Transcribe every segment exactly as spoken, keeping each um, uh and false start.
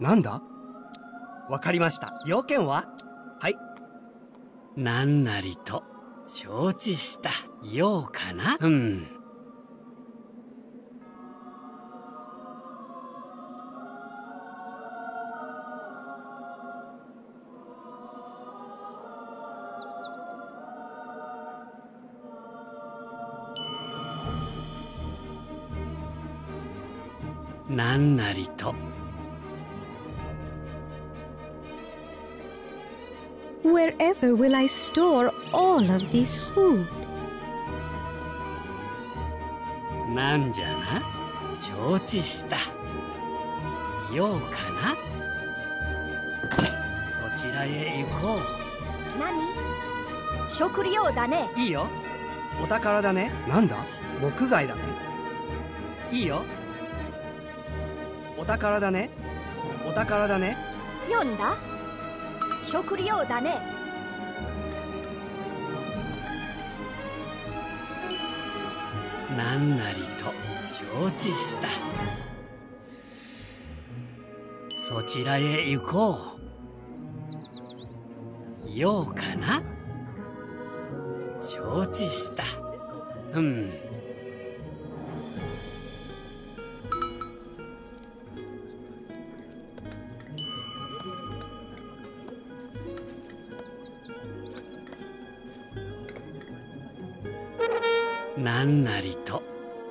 なんだ？わかりました。要件は？はい。 なんなりと承知した。ようかな。うん。なんなりと。 Wherever will I store all of this food? なんじゃな。承知した。ようかな。そちらへ行こう。 何？食料だね。 いいよ。お宝だね。なんだ？木材だね。いいよ。お宝だね。お宝だね。 読んだ？食料だね。 なんなりと承知した。そちらへ行こう。ようかな。承知した。うん。なんなりと。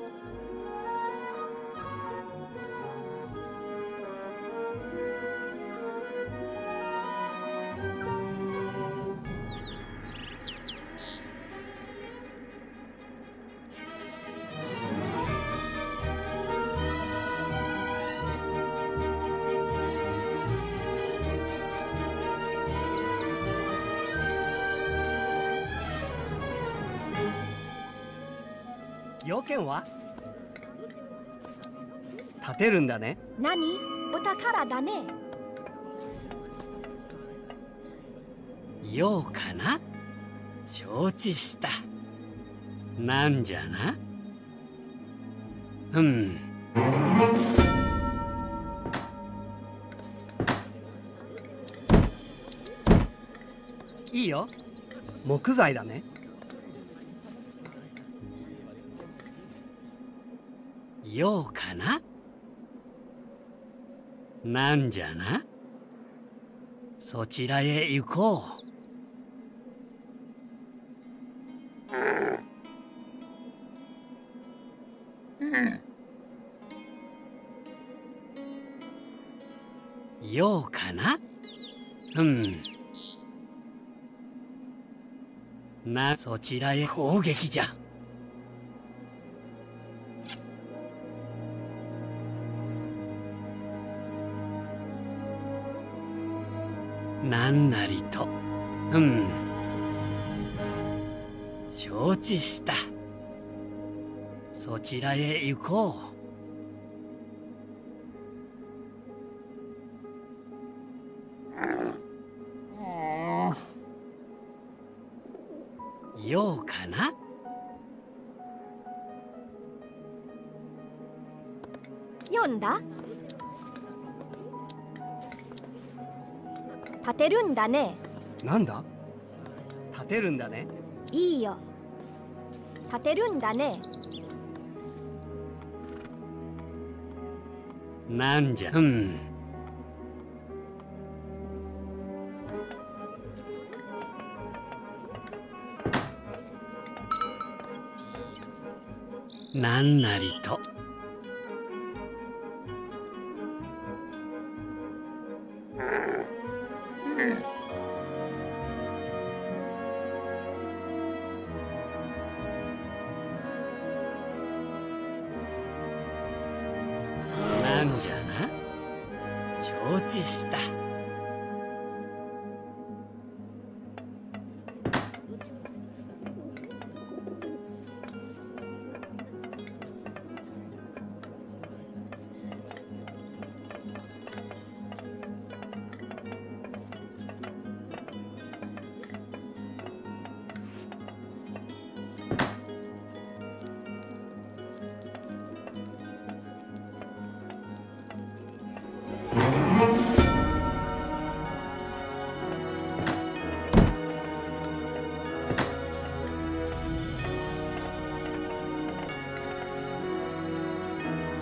要件は？建てるんだね。 何？お宝だね。 ようかな。承知した。なんじゃな。うん。 いいよ。木材だね。 ようかな。なんじゃな。そちらへ行こう。ようかな。うん。な、そちらへ攻撃じゃ。なんなりと。うん。承知した。そちらへ行こう。ようかな。 読んだ？建てるんだね。 なんだ？建てるんだね。 いいよ。建てるんだね。 なんじゃ。うん。なんなりと。なんじゃな。承知した。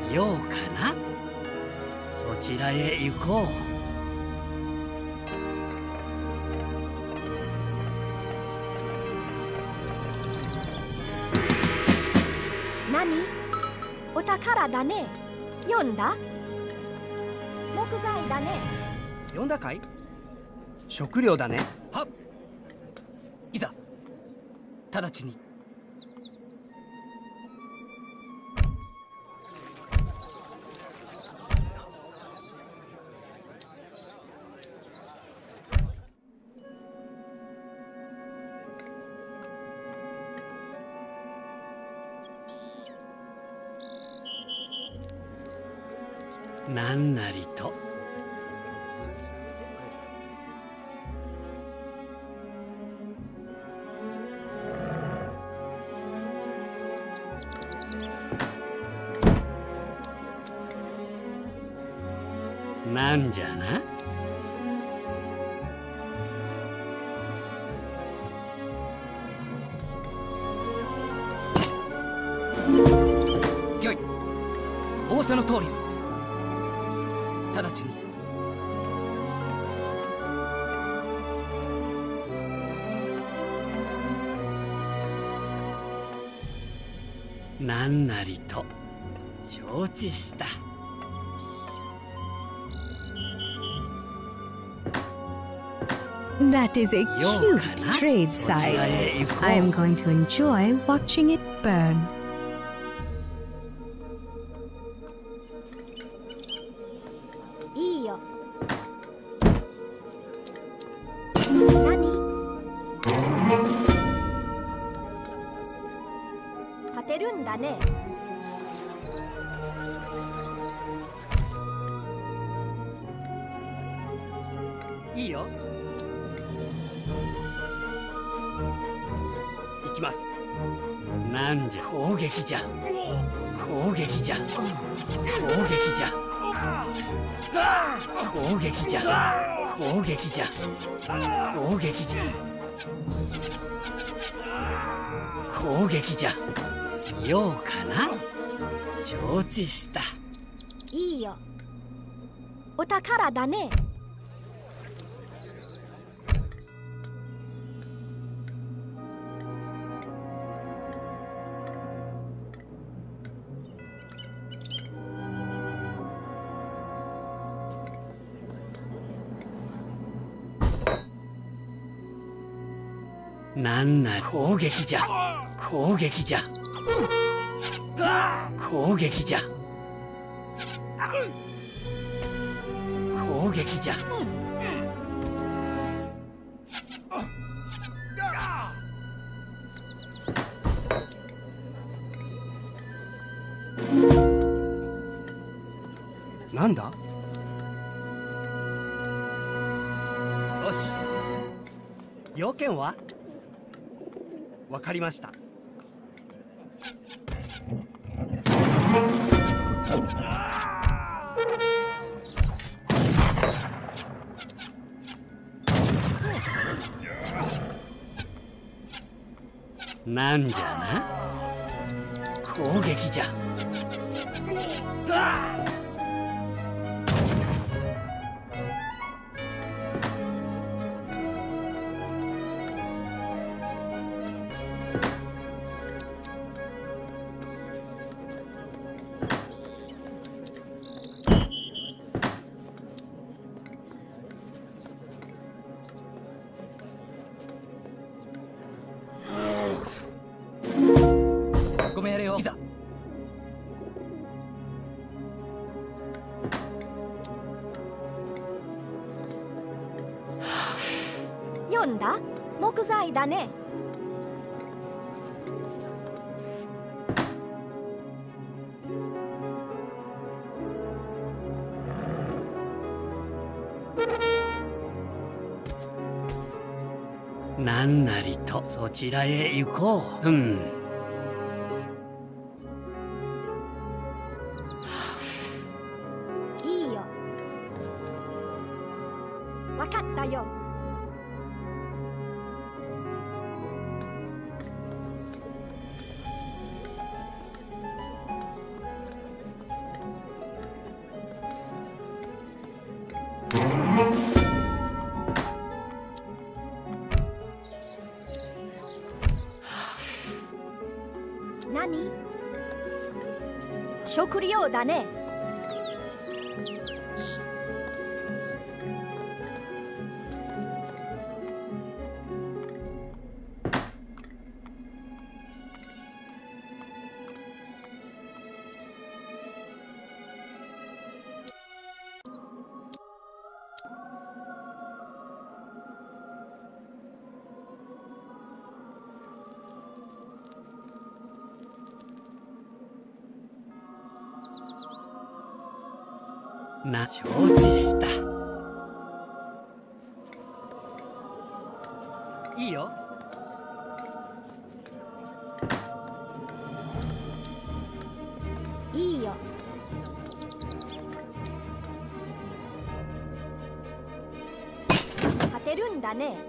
ようかな。そちらへ行こう。 何？お宝だね。読んだ？木材だね。 読んだかい？食料だね。 はっ、いざ直ちに。 なんなりと。なんじゃな。 よい、仰せの通り直ちに。 なんなりと承知した。 That is a cute trade site. I am going to enjoy watching it burn. いいよ。何？立てるんだね。 いいよ。行きます。 なんじゃ。攻撃じゃ。攻撃じゃ。攻撃じゃ。攻撃じゃ。攻撃じゃ。攻撃じゃ。攻撃じゃ。ようかな。承知した。 いいよ。お宝だね。 なんな攻撃じゃ。攻撃じゃ。攻撃じゃ。攻撃じゃ。 なんだ？よし。要件は？わかりました。 なんじゃな。攻撃じゃ。 ご命令を。いざ。 読んだ？木材だね。 なんなりとそちらへ行こう。うん。 いいよ。わかったよ。 何？食料だね。 な、承知した。 いいよ。 いいよ。勝てるんだね。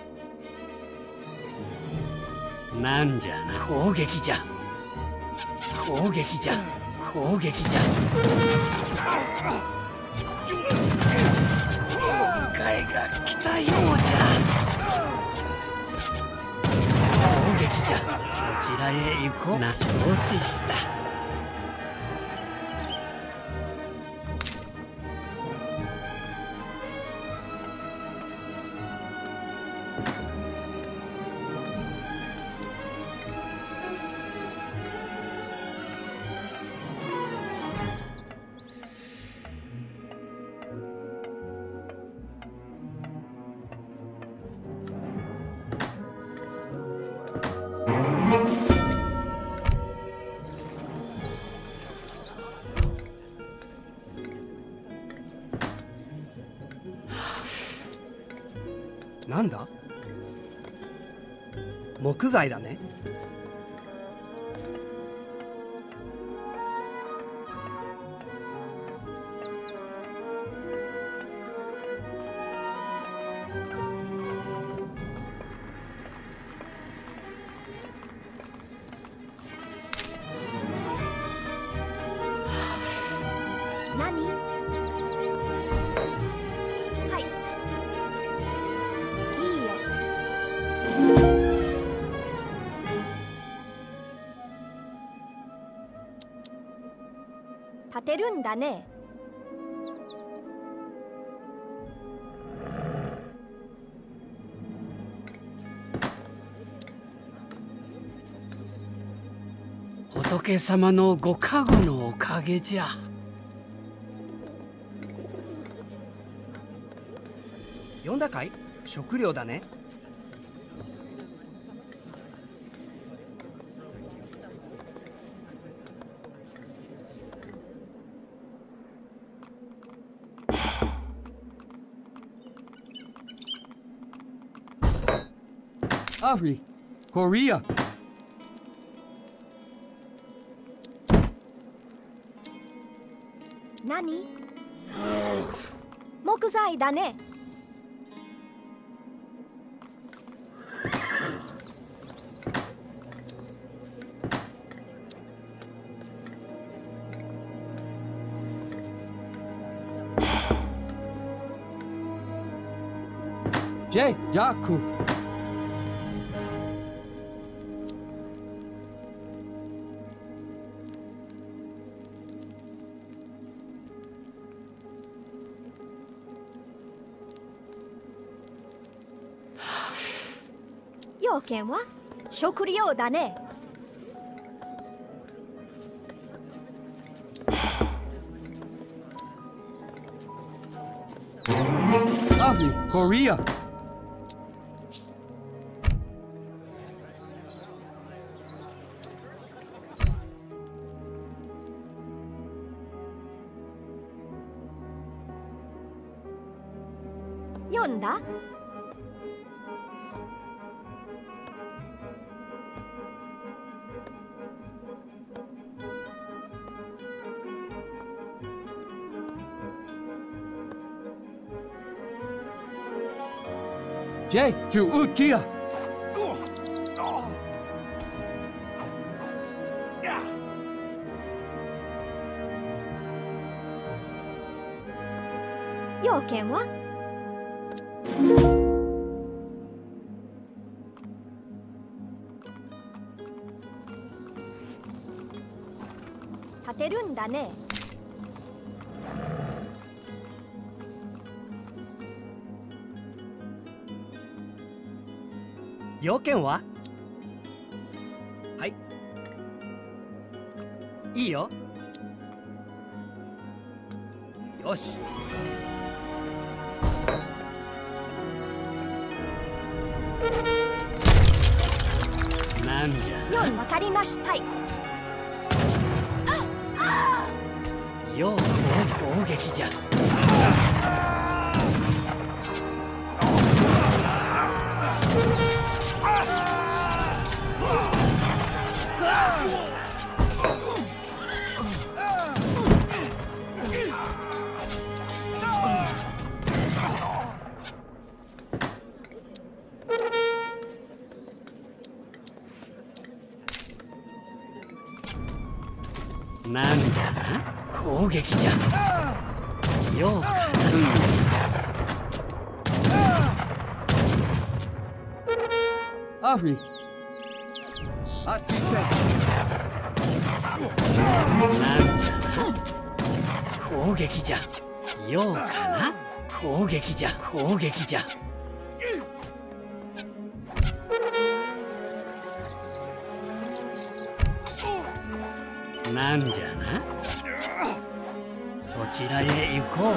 なんじゃな、攻撃じゃ。攻撃じゃ。攻撃じゃ。迎えが来たようじゃ。攻撃じゃ。そちらへ行こう。な、承知した。 なんだ？木材だね。 何？はい。いいよ。立てるんだね。 仏様のご加護のおかげじゃ。 呼んだかい？食料だね。 アフリ、コリア。 何？木材だね。 ジェイ、ジャック。 要件は食料だね。 アフリ、コリア。 読んだ？ ジェイ、ジュウチア。 要件は立てるんだね。 要件は？はい。いいよ。よし。 なんじゃ。 よん、わかりました。 よう攻撃じゃ。なんじゃな、攻撃じゃ。ようかな。 アフリあっち行って。 なんじゃな、攻撃じゃ。ようかな、攻撃じゃ、攻撃じゃ。なんじゃな、そちらへ行こう。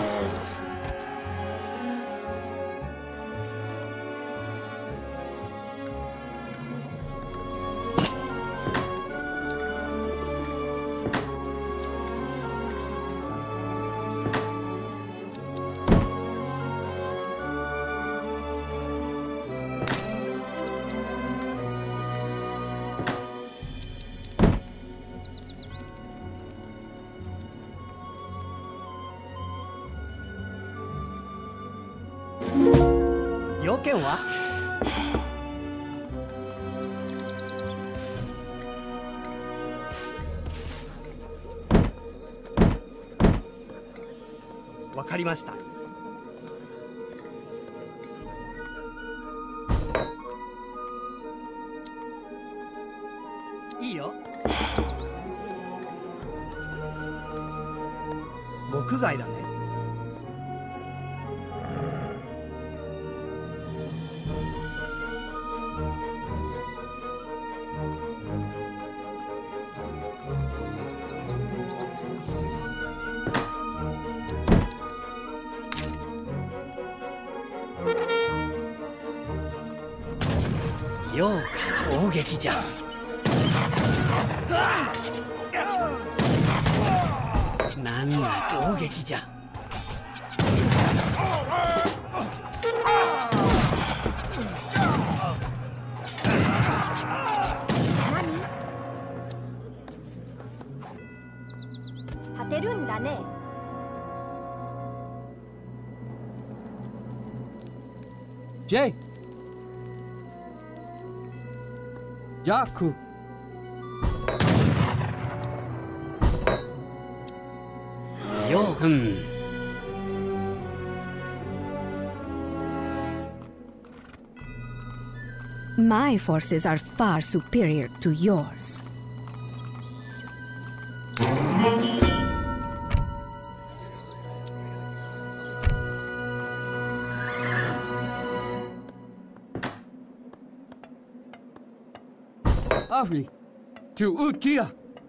要件は？わかりました。いいよ。木材だね。 ようか、攻撃じゃ。なんな攻撃じゃ。 何？立てるんだね。 ジェイジャック。 よう、うん。 My forces are far superior to yours. Afri to Utia.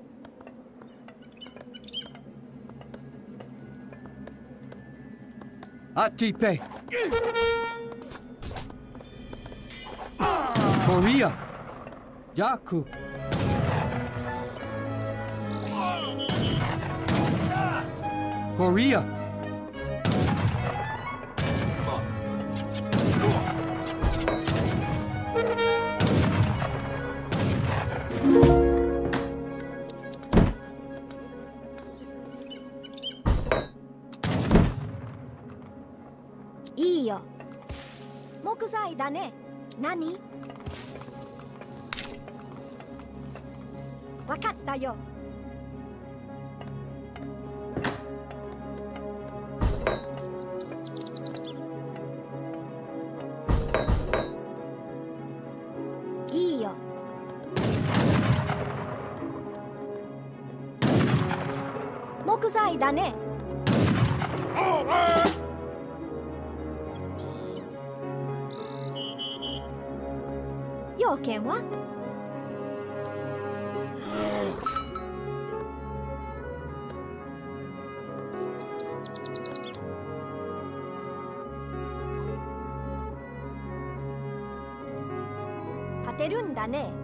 Atipe. Korea. Yaku. Korea. いいよ。木材だね。何？わかったよ。 だね。要件は？立てるんだね。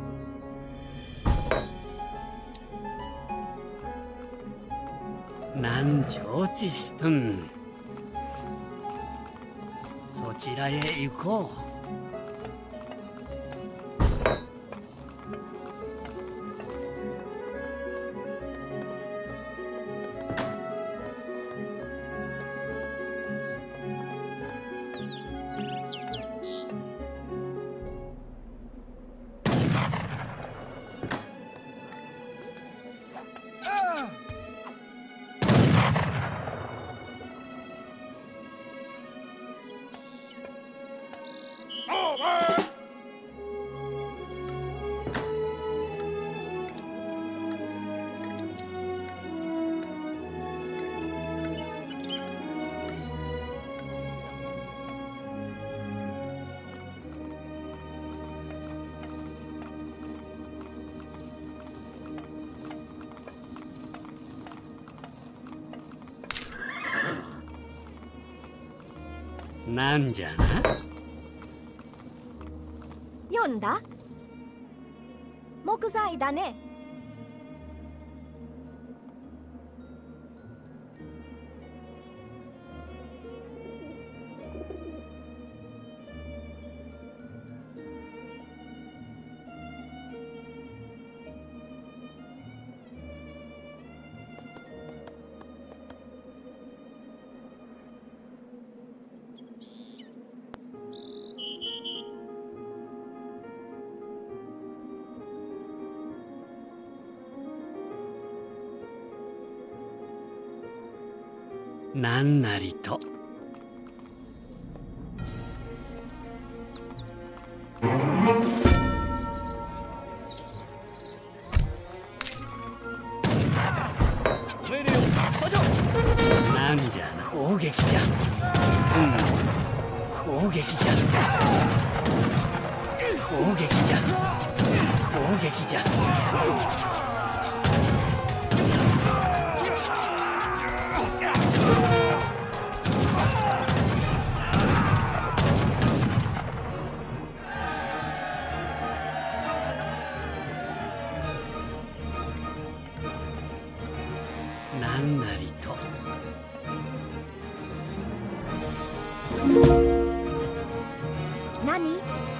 何承知し、うん、そちらへ行こう。なんじゃな。 読んだ？木材だね。 なんなりと。なんじゃな、攻撃じゃ。うん、攻撃じゃ。攻撃じゃ。攻撃じゃ。なんなりと。 何？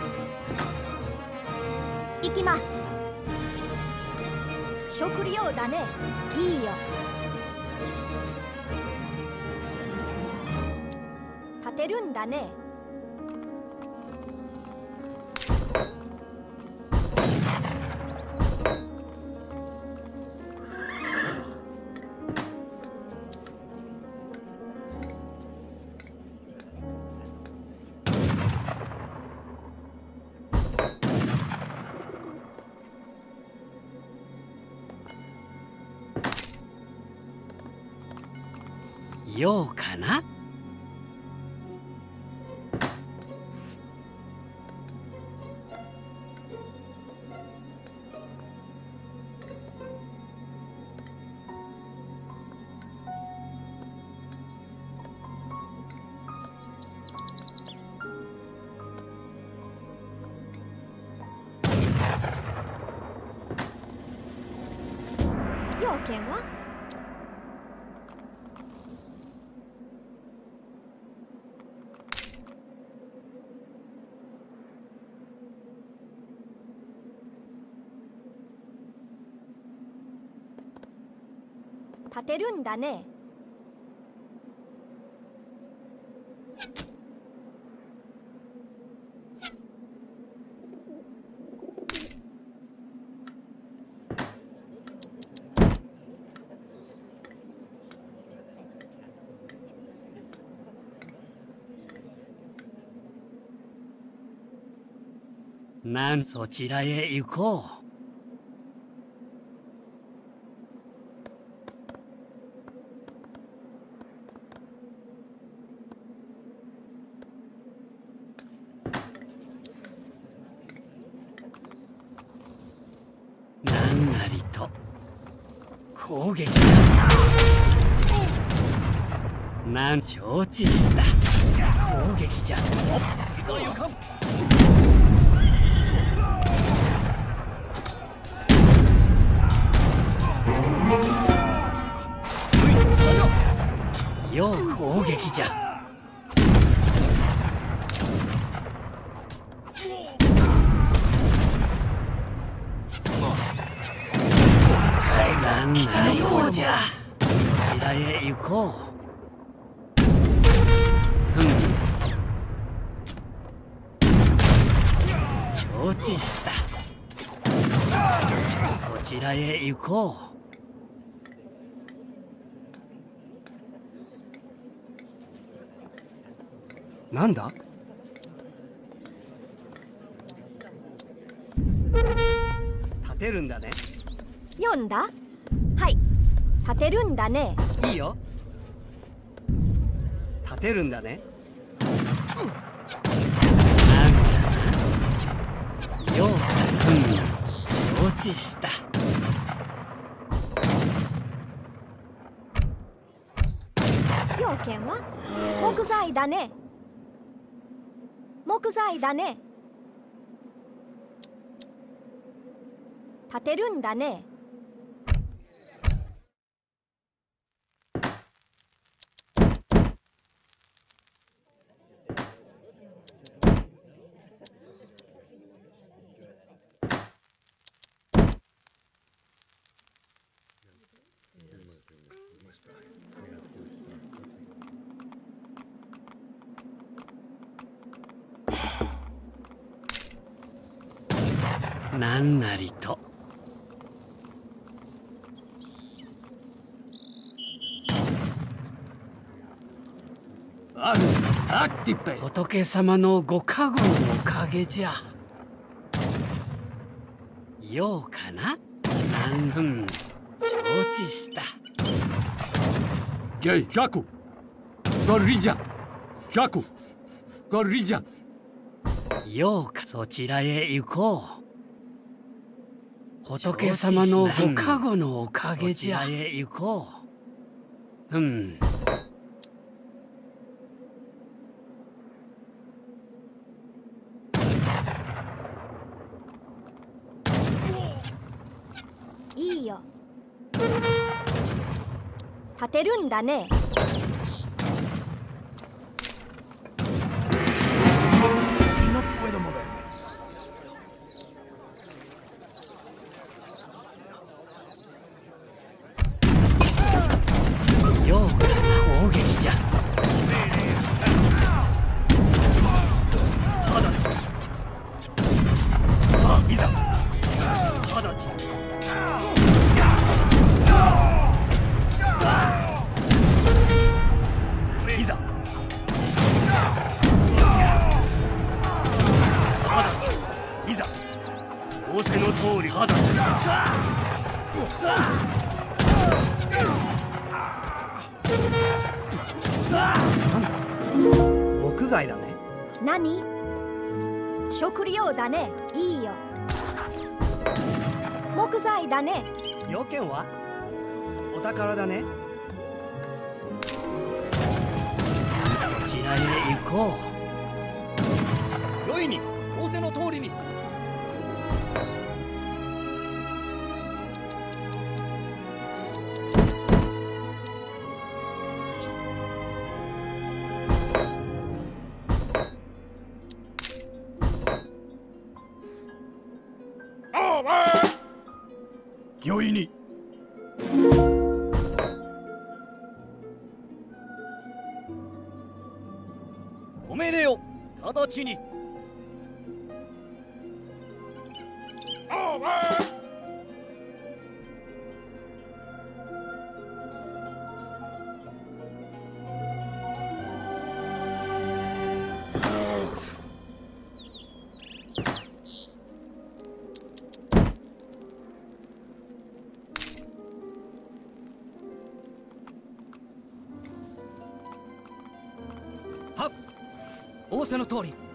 行きます。食料だね。いいよ。立てるんだね。 ようかな。 要件は？立てるんだね。 なんそちらへ行こう。 攻撃だ。なん承知した。攻撃じゃ。いざ行かん。よう攻撃じゃ。なんだようじゃ。こちらへ行こう。承知した。そちらへ行こう。なんだ？立てるんだね。 読んだ？はい。立てるんだね。 いいよ。立てるんだね。 ようかな。承知した。 要件は木材だね。木材だね。立てるんだね。 なんなりと。 あるあってっぺ。 仏様のご加護のおかげじゃ。ようかな。なんうん、承知した。 ジェイ、シャコゴリジャシャコゴリジャ。 ようか、そちらへ行こう。仏様のご加護のおかげじゃ。そちらへ行こう。うん。 いいよ。立てるんだね。 木材だね。 何？食料だね。いいよ。木材だね。 要件はお宝だね。 そちらへ行こう。よいに仰せの通りに。 御意に。 ご命令を直ちに。仰せの通り。